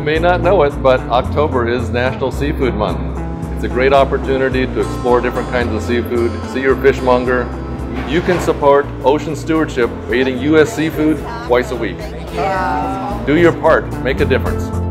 may not know it, but October is National Seafood Month. It's a great opportunity to explore different kinds of seafood, see your fishmonger. You can support ocean stewardship by eating U.S. seafood twice a week. Do your part, make a difference.